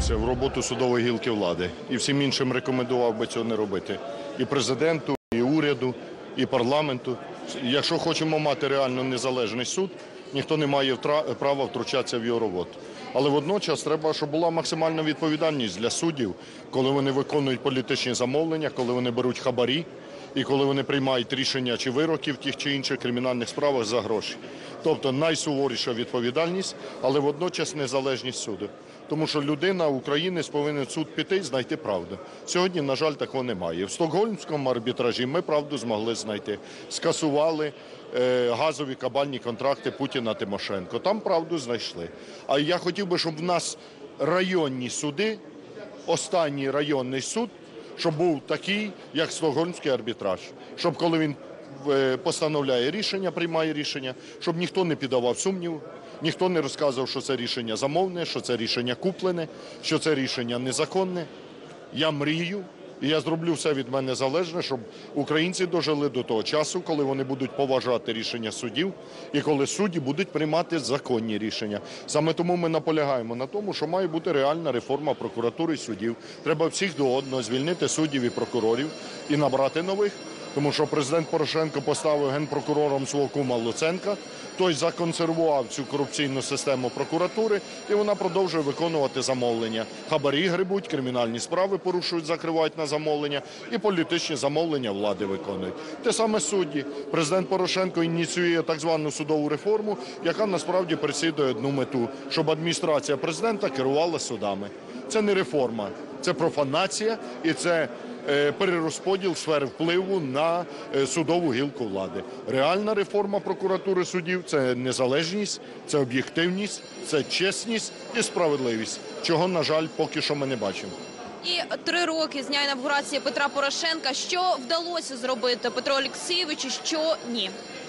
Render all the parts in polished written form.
втручатися в роботу судової гілки влади. І всім іншим рекомендував би цього не робити. І президенту, і уряду, і парламенту. Якщо хочемо мати реально незалежний суд, ніхто не має права втручатися в його роботу. Але водночас треба, щоб була максимальна відповідальність для суддів, коли вони виконують політичні замовлення, коли вони беруть хабарі і коли вони приймають рішення чи вироки в тих чи інших кримінальних справах за гроші. Тобто найсуворіша відповідальність, але водночас незалежність суду. Тому що людина, українець, повинен в суд піти і знайти правду. Сьогодні, на жаль, такого немає. В Стокгольмському арбітражі ми правду змогли знайти. Скасували газові кабальні контракти Путіна-Тимошенко. Там правду знайшли. А я хотів би, щоб в нас районні суди, останній районний суд, щоб був такий, як Стокгольмський арбітраж. Щоб коли він постановляє рішення, приймає рішення, щоб ніхто не піддавав сумніву, ніхто не розказував, що це рішення замовне, що це рішення куплене, що це рішення незаконне. Я мрію, і я зроблю все від мене залежне, щоб українці дожили до того часу, коли вони будуть поважати рішення суддів і коли судді будуть приймати законні рішення. Саме тому ми наполягаємо на тому, що має бути реальна реформа прокуратури і суддів. Треба всіх до одного звільнити суддів і прокурорів і набрати нових. Тому що президент Порошенко поставив генпрокурором свого кума Луценка, той законсервував цю корупційну систему прокуратури, і вона продовжує виконувати замовлення. Хабарі гребуть, кримінальні справи порушують, закривають на замовлення, і політичні замовлення влади виконують. Те саме судді. Президент Порошенко ініціює так звану судову реформу, яка насправді переслідує одну мету – щоб адміністрація президента керувала судами. Це не реформа, це профанація і це перерозподіл сфери впливу на судову гілку влади. Реальна реформа прокуратури суддів – це незалежність, це об'єктивність, це чесність і справедливість, чого, на жаль, поки що ми не бачимо. І 3 роки з дня інавгурації Петра Порошенка. Що вдалося зробити Петру Олексійовичу, що ні?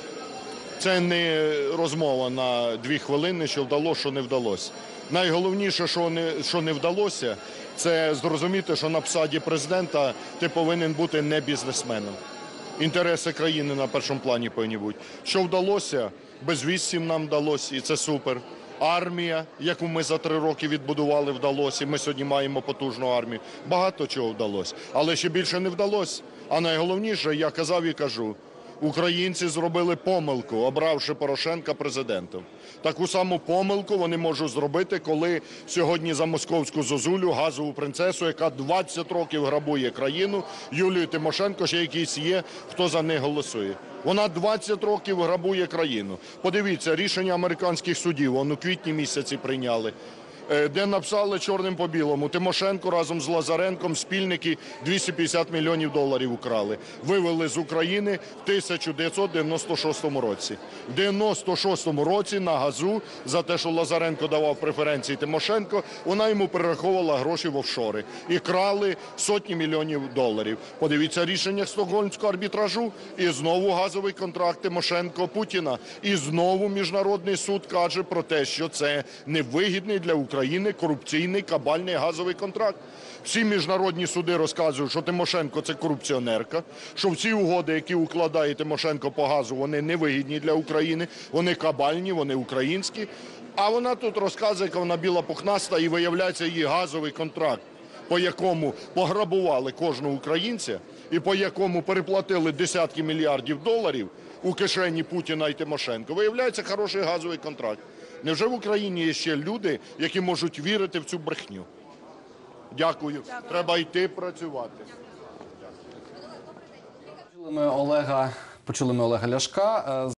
Це не розмова на 2 хвилини, що вдалося, що не вдалося. Найголовніше, що не вдалося, це зрозуміти, що на посаді президента ти повинен бути не бізнесменом. Інтереси країни на першому плані повинні бути. Що вдалося? Безвіз нам вдалося, і це супер. Армія, яку ми за 3 роки відбудували, вдалося, і ми сьогодні маємо потужну армію. Багато чого вдалося, але ще більше не вдалося. А найголовніше, я казав і кажу, українці зробили помилку, обравши Порошенка президентом. Таку саму помилку вони можуть зробити, коли сьогодні за московську зозулю, газову принцесу, яка 20 років грабує країну, Юлію Тимошенко, ще якийсь є, хто за них голосує. Вона 20 років грабує країну. Подивіться, рішення американських судів, вони у квітні місяці прийняли, де написали чорним по білому: Тимошенко разом з Лазаренком, спільники, $250 мільйонів украли. Вивели з України в 1996 році. В 1996 році на газу за те, що Лазаренко давав преференції Тимошенко, вона йому перераховувала гроші в офшори. І крали сотні мільйонів доларів. Подивіться рішення Стокгольмського арбітражу, і знову газовий контракт Тимошенко-Путіна. І знову Міжнародний суд каже про те, що це невигідний для України корупційний кабальний газовий контракт. Всі міжнародні суди розказують, що Тимошенко – це корупціонерка, що всі угоди, які укладає Тимошенко по газу, вони невигідні для України, вони кабальні, вони українські. А вона тут розказує, яка вона біла пухнаста, і виявляється її газовий контракт, по якому пограбували кожного українця і по якому переплатили десятки мільярдів доларів у кишені Путіна і Тимошенко. Виявляється, хороший газовий контракт. Невже в Україні є ще люди, які можуть вірити в цю брехню? Дякую. Треба йти працювати. Почули ми Олега Ляшка.